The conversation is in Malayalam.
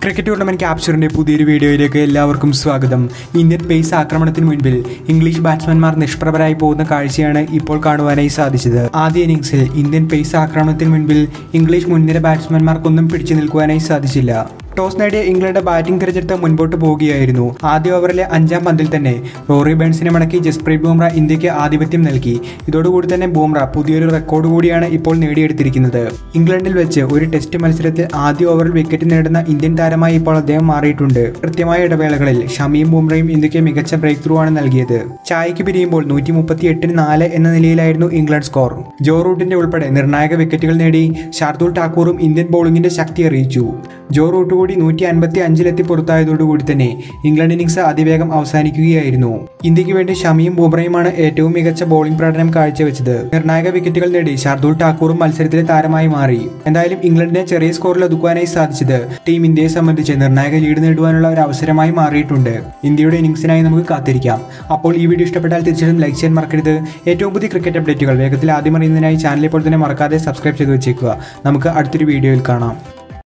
ക്രിക്കറ്റ് ടൂർണമെന്റ് ക്യാപ്ചറിന്റെ പുതിയൊരു വീഡിയോയിലേക്ക് എല്ലാവർക്കും സ്വാഗതം. ഇന്ത്യൻ പേസ് ആക്രമണത്തിന് മുൻപിൽ ഇംഗ്ലീഷ് ബാറ്റ്സ്മാൻമാർ നിഷ്പ്രഭരായി പോകുന്ന കാഴ്ചയാണ് ഇപ്പോൾ കാണുവാനായി സാധിച്ചത്. ആദ്യ ഇന്നിംഗ്സിൽ ഇന്ത്യൻ പേസ് ആക്രമണത്തിന് മുൻപിൽ ഇംഗ്ലീഷ് മുൻനിര ബാറ്റ്സ്മാൻമാർക്കൊന്നും പിടിച്ചു നിൽക്കുവാനായി സാധിച്ചില്ല. ടോസ് നേടിയ ഇംഗ്ലണ്ട് ബാറ്റിംഗ് തിരഞ്ഞെടുത്ത് മുൻപോട്ട് പോവുകയായിരുന്നു. ആദ്യ ഓവറിലെ 5-ാം പന്തിൽ തന്നെ റോറി ബേൺസിനെ മടക്കി ജസ്പ്രീത് ബുംറ ഇന്ത്യക്ക് ആധിപത്യം നൽകി. ഇതോടുകൂടി തന്നെ ബുംറ പുതിയൊരു റെക്കോർഡ് കൂടിയാണ് ഇപ്പോൾ നേടിയെടുത്തിരിക്കുന്നത്. ഇംഗ്ലണ്ടിൽ വെച്ച് ഒരു ടെസ്റ്റ് മത്സരത്തിൽ ആദ്യ ഓവറിൽ വിക്കറ്റ് നേടുന്ന ഇന്ത്യൻ താരമായി ഇപ്പോൾ അദ്ദേഹം മാറിയിട്ടുണ്ട്. കൃത്യമായ ഇടവേളകളിൽ ഷമിയും ബുംറയും ഇന്ത്യക്ക് മികച്ച ബ്രേക്ക് ത്രൂ ആണ് നൽകിയത്. ചായയ്ക്ക് പിരിയുമ്പോൾ 138-4 എന്ന നിലയിലായിരുന്നു ഇംഗ്ലണ്ട് സ്കോർ. ജോ റൂട്ടിന്റെ ഉൾപ്പെടെ നിർണായക വിക്കറ്റുകൾ നേടി ഷാർദുൽ ഠാക്കൂറും ഇന്ത്യൻ ബൗളിംഗിന്റെ ശക്തി അറിയിച്ചു. ജോ റൂട്ട് കൂടി 155-ലെത്തി പുറത്തായതോടുകൂടി തന്നെ ഇംഗ്ലണ്ട് ഇന്നിംഗ്സ് അതിവേഗം അവസാനിക്കുകയായിരുന്നു. ഇന്ത്യക്ക് വേണ്ടി ഷമിയും ബുംറയുമാണ് ഏറ്റവും മികച്ച ബൗളിംഗ് പ്രകടനം കാഴ്ചവെച്ചത്. നിർണായക വിക്കറ്റുകൾ നേടി ഷാർദുൽ ഠാക്കൂറും മത്സരത്തിലെ താരമായി മാറി. എന്തായാലും ഇംഗ്ലണ്ടിനെ ചെറിയ സ്കോറിൽ ഒതുക്കുവാനായി സാധിച്ചത് ടീം ഇന്ത്യയെ സംബന്ധിച്ച് നിർണായക ലീഡ് നേടുവാനുള്ള ഒരു അവസരമായി മാറിയിട്ടുണ്ട്. ഇന്ത്യയുടെ ഇന്നിംഗ്സിനായി നമുക്ക് കാത്തിരിക്കാം. അപ്പോൾ ഈ വീഡിയോ ഇഷ്ടപ്പെട്ടാൽ തീർച്ചയായും ലൈക്ക് ചെയ്യാൻ മറക്കരുത്. ഏറ്റവും പുതിയ ക്രിക്കറ്റ് അപ്ഡേറ്റുകൾ വേഗത്തിൽ ആദ്യം അറിയുന്നതിനായി ചാനൽ ഇപ്പോൾ തന്നെ മറക്കാതെ സബ്സ്ക്രൈബ് ചെയ്ത് വെച്ചേക്കുക. നമുക്ക് അടുത്തൊരു വീഡിയോയിൽ കാണാം.